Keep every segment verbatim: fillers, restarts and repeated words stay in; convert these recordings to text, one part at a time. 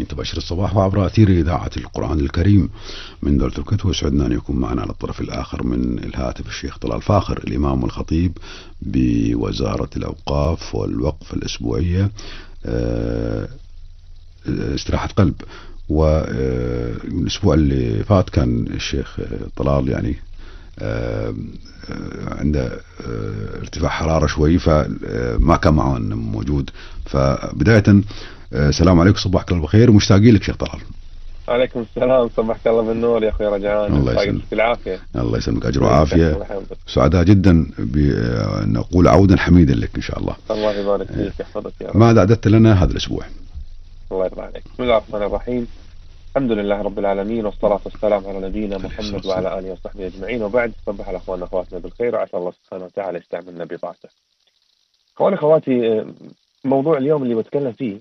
من تباشر الصباح وعبر أثير إذاعة القرآن الكريم من دولة الكويت. ويسعدنا أن يكون معنا على الطرف الآخر من الهاتف الشيخ طلال فاخر، الإمام والخطيب بوزارة الأوقاف والوقف الأسبوعية استراحة قلب. والأسبوع اللي فات كان الشيخ طلال يعني عنده ارتفاع حرارة شوي فما كان معنا موجود. فبداية السلام عليكم، صباحك الله بالخير ومشتاقين لك شيخ طلال. عليكم السلام، صبحك الله بالنور يا اخوي رجعان. الله يسلمك بالعافيه. الله يسلمك، اجر وعافيه. سعداء جدا بنقول عودا حميدا لك ان شاء الله. الله يبارك فيك ويحفظك يا رب. ماذا اعددت لنا هذا الاسبوع؟ الله يرضى عليك. بسم الله الرحمن الرحيم، الحمد لله رب العالمين والصلاة والسلام على نبينا محمد وعلى آله وصحبه أجمعين، وبعد صبح على أخواننا أخواتنا بالخير، وعسى الله سبحانه وتعالى يستعملنا بطاعته. أخواني أخواتي، موضوع اليوم اللي بتكلم فيه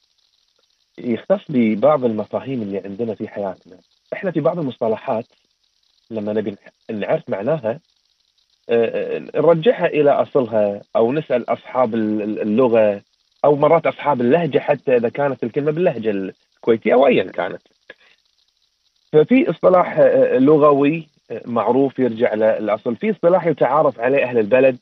يختص ببعض المفاهيم اللي عندنا في حياتنا. إحنا في بعض المصطلحات لما نبي نعرف معناها نرجعها إلى أصلها، أو نسأل أصحاب اللغة، أو مرات أصحاب اللهجة حتى إذا كانت الكلمة باللهجة الكويتية أو أيا كانت. ففي اصطلاح لغوي معروف يرجع للأصل، في اصطلاح يتعارف عليه أهل البلد،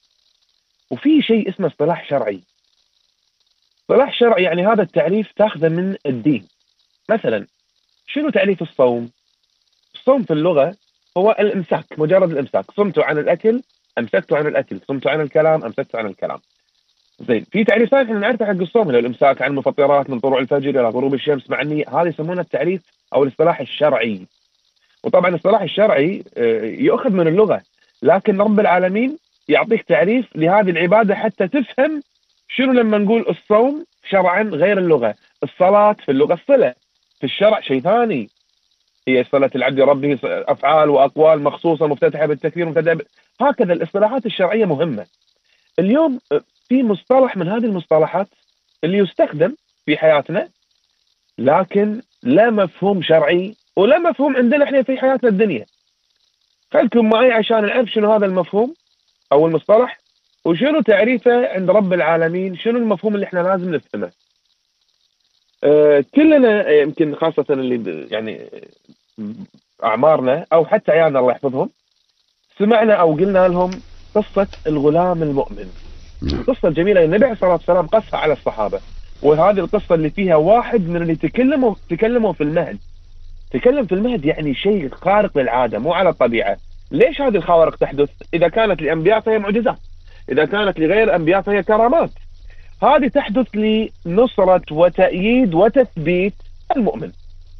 وفي شيء اسمه اصطلاح شرعي. اصطلاح شرعي يعني هذا التعريف تاخذه من الدين. مثلا شنو تعريف الصوم؟ الصوم في اللغة هو الإمساك، مجرد الإمساك. صمت عن الأكل، أمسكت عن الأكل. صمت عن الكلام، أمسكت عن الكلام. زين، في تعريف ثاني احنا نعرفه حق الصوم، الإمساك عن المفطرات من طلوع الفجر إلى غروب الشمس مع النية. هذا يسمونه التعريف أو الاصطلاح الشرعي. وطبعا الاصطلاح الشرعي يؤخذ من اللغة، لكن رب العالمين يعطيك تعريف لهذه العبادة حتى تفهم شنو لما نقول الصوم شرعا غير اللغة. الصلاة في اللغة الصلة، في الشرع شيء ثاني، هي صلة العبد ربه، أفعال وأقوال مخصوصة مفتتحة بالتكبير مبتدأ ب... هكذا الاصطلاحات الشرعية مهمة. اليوم في مصطلح من هذه المصطلحات اللي يستخدم في حياتنا لكن لا مفهوم شرعي ولا مفهوم عندنا احنا في حياتنا الدنيا. خلكم معي عشان نعرف شنو هذا المفهوم او المصطلح وشنو تعريفه عند رب العالمين، شنو المفهوم اللي احنا لازم نفهمه. أه كلنا يمكن خاصة اللي يعني اعمارنا او حتى عيالنا الله يحفظهم سمعنا او قلنا لهم قصة الغلام المؤمن. القصة الجميلة النبي عليه الصلاة والسلام قصها على الصحابة، وهذه القصة اللي فيها واحد من اللي تكلموا تكلموا في المهد. تكلم في المهد يعني شيء خارق للعادة، مو على الطبيعة. ليش هذه الخوارق تحدث؟ إذا كانت لأنبياء فهي معجزات، إذا كانت لغير أنبياء فهي كرامات. هذه تحدث لنصرة وتأييد وتثبيت المؤمن.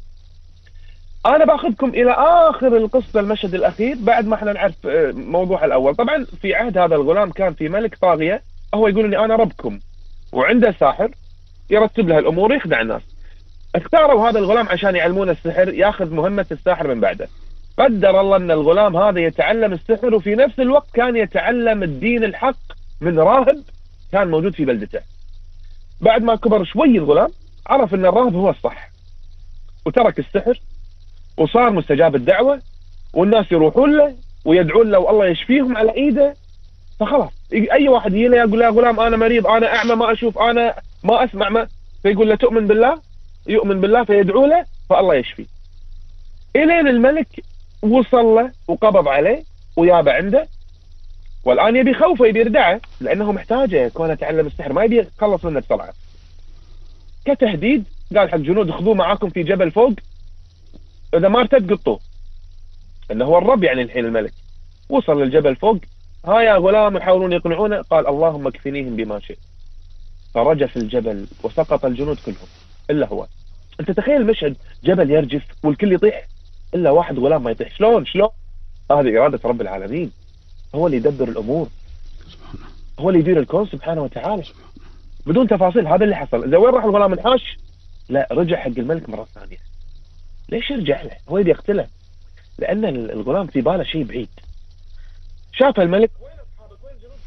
أنا باخذكم إلى آخر القصة، المشهد الأخير، بعد ما احنا نعرف موضوع الأول. طبعا في عهد هذا الغلام كان في ملك طاغية، هو يقول إني أنا ربكم، وعنده ساحر يرتب له الأمور يخدع الناس. اختاروا هذا الغلام عشان يعلمون السحر، ياخذ مهمة الساحر من بعده. قدر الله أن الغلام هذا يتعلم السحر وفي نفس الوقت كان يتعلم الدين الحق من راهب كان موجود في بلدته. بعد ما كبر شوي الغلام عرف أن الراهب هو الصح، وترك السحر وصار مستجاب الدعوة، والناس يروحون له ويدعون له والله يشفيهم على ايده. فخلاص اي واحد يجي له يقول له يا غلام انا مريض، انا اعمى ما اشوف، انا ما اسمع، ما فيقول له تؤمن بالله، يؤمن بالله فيدعو له فالله يشفي. الين الملك وصل له وقبض عليه ويابه عنده، والان يبي يخوفه يبي يردعه لانه محتاجه كونه يتعلم السحر، ما يبي يخلص منه بسرعه. كتهديد قال حق جنود خذوه معاكم في جبل فوق، إذا ما ارتد قطوه، إنه هو الرب يعني الحين الملك. وصل للجبل فوق، ها يا غلام يحاولون يقنعونه، قال اللهم اكفنيهم بما شئت. فرجف الجبل وسقط الجنود كلهم إلا هو. أنت تخيل المشهد، جبل يرجف والكل يطيح إلا واحد غلام ما يطيح. شلون شلون؟ هذه إرادة رب العالمين، هو اللي يدبر الأمور، هو اللي يدير الكون سبحانه وتعالى بدون تفاصيل. هذا اللي حصل. إذا وين راح الغلام انحاش؟ لا، رجع حق الملك مرة ثانية. ليش يرجع له؟ هو يبي يقتله، لأن الغلام في باله شيء بعيد. شاف الملك وين أصحابك وين الجنود،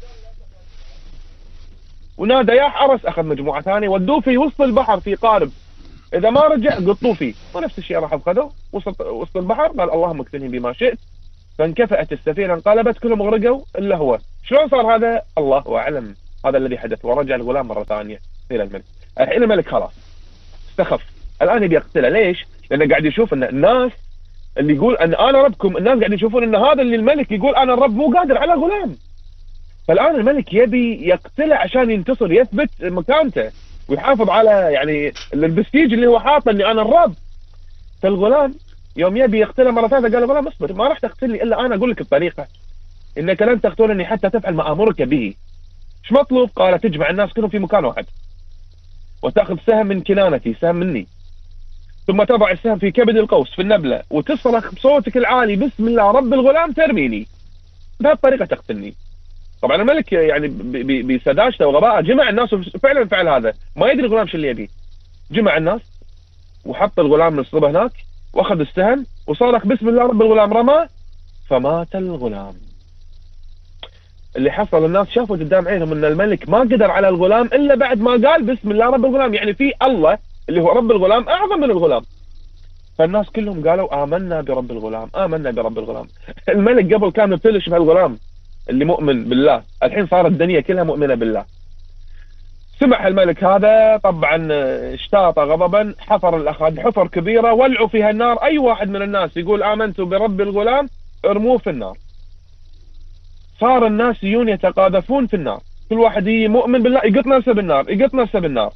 ونادى يا حرس، أخذ مجموعة ثانية ودوه في وسط البحر في قارب، إذا ما رجع قطوه فيه. ونفس الشيء راح أخذوه وسط وسط البحر، قال اللهم اكفنهم بما شئت. فانكفأت السفينة انقلبت كلهم غرقوا إلا هو. شلون صار هذا؟ الله أعلم. هذا الذي حدث. ورجع الغلام مرة ثانية إلى الملك. الحين الملك خلاص استخف، الان يبي يقتله. ليش؟ لانه قاعد يشوف ان الناس اللي يقول ان انا ربكم، الناس قاعد يشوفون ان هذا اللي الملك يقول انا الرب مو قادر على غلام. فالان الملك يبي يقتله عشان ينتصر، يثبت مكانته ويحافظ على يعني البستيج اللي هو حاطه اني انا الرب. فالغلام يوم يبي يقتله مره ثالثه قال الغلام اصبر، ما راح تقتلني الا انا اقول لك الطريقه، انك لن تقتلني حتى تفعل ما امرك به. ايش مطلوب؟ قال تجمع الناس كلهم في مكان واحد، وتاخذ سهم من كنانتي، سهم مني، ثم تضع السهم في كبد القوس في النبله، وتصرخ بصوتك العالي بسم الله رب الغلام ترميني. بهالطريقه تقتلني. طبعا الملك يعني بسذاجته وغباءه جمع الناس وفعلا فعل هذا، ما يدري الغلام شو اللي يبيه. جمع الناس وحط الغلام من الصبه هناك، واخذ السهم وصرخ بسم الله رب الغلام، رمى فمات الغلام. اللي حصل الناس شافوا قدام عينهم ان الملك ما قدر على الغلام الا بعد ما قال بسم الله رب الغلام، يعني في الله اللي هو رب الغلام اعظم من الغلام. فالناس كلهم قالوا آمنا برب الغلام، آمنا برب الغلام. الملك قبل كان مبتلش بهالغلام اللي مؤمن بالله، الحين صارت الدنيا كلها مؤمنة بالله. سمع الملك هذا طبعا اشتاط غضبا، حفر الأخاد حفر كبيرة ولعوا فيها النار، أي واحد من الناس يقول آمنت برب الغلام ارموه في النار. صار الناس يجون يتقاذفون في النار، كل واحد مؤمن بالله يقط نفسه بالنار، يقط نفسه بالنار.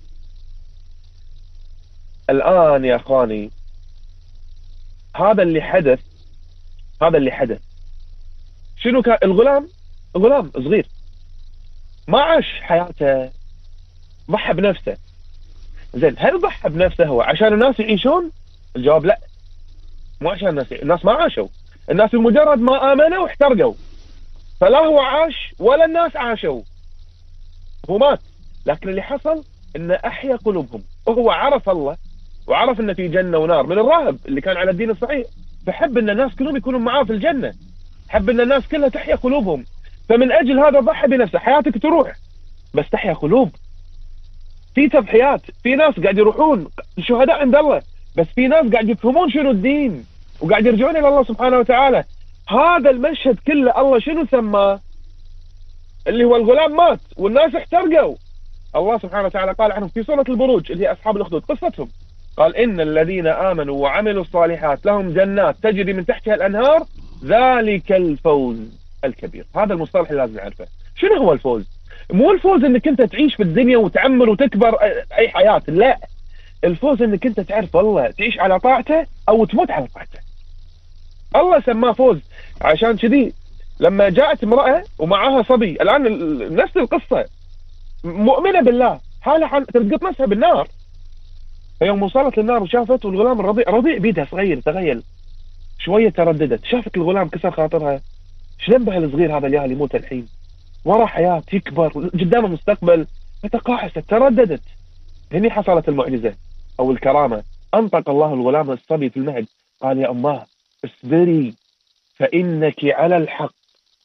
الآن يا أخواني هذا اللي حدث، هذا اللي حدث شنو كان؟ الغلام غلام صغير ما عاش حياته، ضحى بنفسه. زين، هل ضحى بنفسه هو عشان الناس يعيشون؟ الجواب لا، مو عشان الناس، الناس ما عاشوا، الناس بمجرد ما آمنوا احترقوا، فلا هو عاش ولا الناس عاشوا، هو مات. لكن اللي حصل انه احيا قلوبهم، وهو عرف الله وعرف انه في جنة ونار من الراهب اللي كان على الدين الصحيح، فحب ان الناس كلهم يكونوا معاه في الجنة، حب ان الناس كلها تحيا قلوبهم، فمن اجل هذا ضحى بنفسه. حياتك تروح بس تحيا قلوب. في تضحيات، في ناس قاعد يروحون شهداء عند الله، بس في ناس قاعد يفهمون شنو الدين وقاعد يرجعون الى الله سبحانه وتعالى. هذا المشهد كله الله شنو سماه؟ اللي هو الغلام مات والناس احترقوا. الله سبحانه وتعالى قال عنهم في سورة البروج اللي هي أصحاب الأخدود قصتهم، قال إن الذين آمنوا وعملوا الصالحات لهم جنات تجري من تحتها الأنهار ذلك الفوز الكبير. هذا المصطلح اللي لازم نعرفه. شنو هو الفوز؟ مو الفوز انك انت تعيش في الدنيا وتعمر وتكبر اي حياة، لا، الفوز انك انت تعرف الله، تعيش على طاعته او تموت على طاعته. الله سماه فوز. عشان كذي لما جاءت امرأة ومعها صبي، الان نفس القصة، مؤمنة بالله، حالها تلقط نفسها بالنار، فيوم وصلت للنار وشافت والغلام الرضيع رضيع بيدها صغير، تخيل، شوية ترددت، شافت الغلام كسر خاطرها، ايش ذنبه الصغير هذا الياهل يموت الحين، ورا حياة يكبر قدامه مستقبل، فتقاعست ترددت. هني حصلت المعجزة او الكرامة، انطق الله الغلام الصبي في المهد، قال يا اماه اصبري فانك على الحق،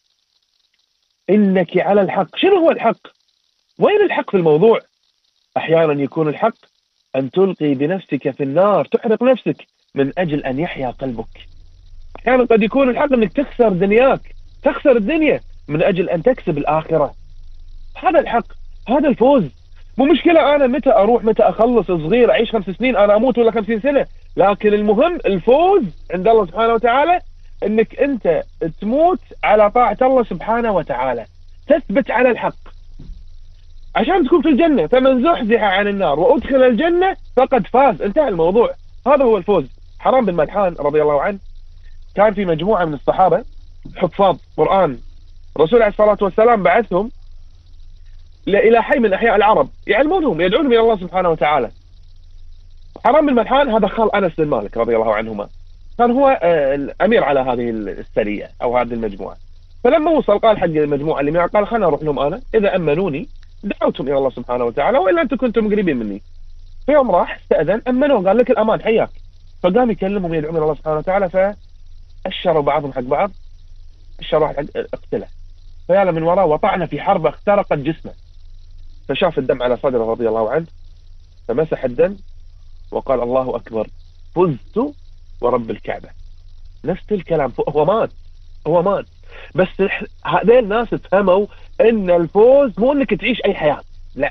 انك على الحق. شنو هو الحق؟ وين الحق في الموضوع؟ احيانا يكون الحق ان تلقي بنفسك في النار، تحرق نفسك من اجل ان يحيا قلبك. احيانا قد يكون الحق انك تخسر دنياك، تخسر الدنيا من اجل ان تكسب الاخرة. هذا الحق، هذا الفوز. مو مشكلة انا متى اروح، متى اخلص، صغير اعيش خمس سنين، انا اموت ولا خمسين سنة، لكن المهم الفوز عند الله سبحانه وتعالى انك انت تموت على طاعة الله سبحانه وتعالى، تثبت على الحق عشان تكون في الجنة. فمن زحزح عن النار وادخل الجنة فقد فاز، انتهى الموضوع. هذا هو الفوز. حرام بن ملحان رضي الله عنه كان في مجموعة من الصحابة حفاظ قرآن، الرسول عليه الصلاة والسلام بعثهم إلى حي من أحياء العرب يعلمونهم، يدعونهم إلى الله سبحانه وتعالى. حرام بن ملحان هذا خال أنس بن مالك رضي الله عنهما، كان هو الأمير على هذه السرية أو هذه المجموعة. فلما وصل قال حق المجموعة اللي معه، قال خلنا أروح لهم أنا، إذا أمنوني دعوتهم إلى الله سبحانه وتعالى، وإلا أنتم كنتم قريبين مني. في يوم راح استأذن، أمنوه، قال لك الأمان حياك. فقام يكلمهم يدعون إلى الله سبحانه وتعالى، فأشروا بعضهم حق بعض، أشر واحد حق اقتله، فيالا من وراه وطعنا في حربة اخترقت جسمه، فشاف الدم على صدره رضي الله عنه، فمسح الدم وقال الله أكبر فزت ورب الكعبة. نفس الكلام، هو مات، هو مات. بس هذين الناس فهموا ان الفوز مو انك تعيش اي حياة، لا،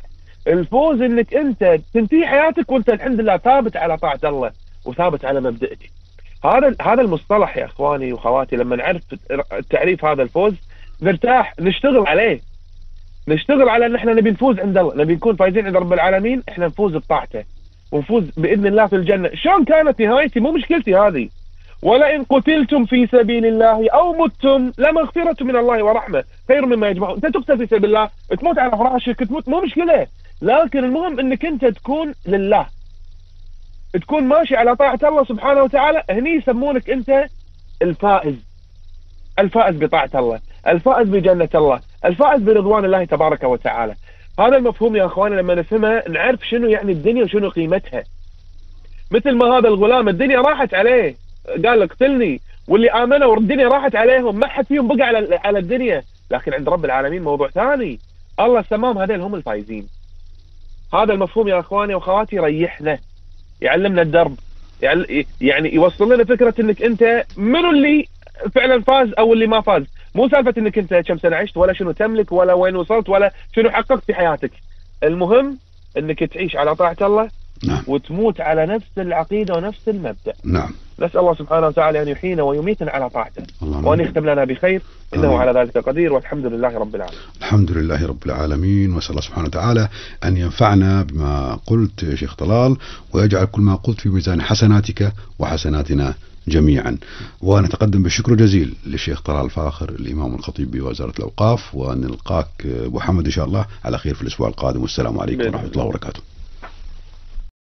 الفوز انك انت تنتهي حياتك وانت الحمد لله ثابت على طاعة الله وثابت على مبدئك. هذا هذا المصطلح يا اخواني واخواتي، لما نعرف تعريف هذا الفوز نرتاح، نشتغل عليه، نشتغل على ان احنا نبي نفوز عند الله، نبي نكون فايزين عند رب العالمين، احنا نفوز بطاعته ونفوز باذن الله في الجنه. شلون كانت نهايتي مو مشكلتي هذه. ولئن قتلتم في سبيل الله او متم لمغفرة من الله ورحمه خير مما يجمعون. انت تقتل في سبيل الله، تموت على فراشك، تموت، مو مشكله، لكن المهم انك انت تكون لله، تكون ماشي على طاعة الله سبحانه وتعالى. هني يسمونك انت الفائز، الفائز بطاعة الله، الفائز بجنة الله، الفائز برضوان الله تبارك وتعالى. هذا المفهوم يا اخواني لما نفهمه نعرف شنو يعني الدنيا وشنو قيمتها. مثل ما هذا الغلام الدنيا راحت عليه، قال اقتلني، واللي امنوا والدنيا راحت عليهم، ما حد فيهم بقى على على الدنيا، لكن عند رب العالمين موضوع ثاني، الله سماهم هذول هم الفايزين. هذا المفهوم يا اخواني واخواتي يريحنا، يعلمنا الدرب، يعني يوصل لنا فكرة انك انت منو اللي فعلا فاز او اللي ما فاز. مو سالفة انك انت كم سنة عشت، ولا شنو تملك، ولا وين وصلت، ولا شنو حققت في حياتك. المهم انك تعيش على طاعة الله. نعم. وتموت على نفس العقيدة ونفس المبدأ. نعم. نسأل الله سبحانه وتعالى أن يحيينا ويميتنا على طاعته، وأن يختم لنا بخير، إنه آه. على ذلك قدير، والحمد لله رب العالمين. الحمد لله رب العالمين، وأسأل الله سبحانه وتعالى أن ينفعنا بما قلت يا شيخ طلال، ويجعل كل ما قلت في ميزان حسناتك وحسناتنا جميعا. ونتقدم بالشكر جزيل للشيخ طلال الفاخر الإمام الخطيب بوزارة الأوقاف، ونلقاك محمد إن شاء الله على خير في الأسبوع القادم، والسلام عليكم ورحمة الله وبركاته.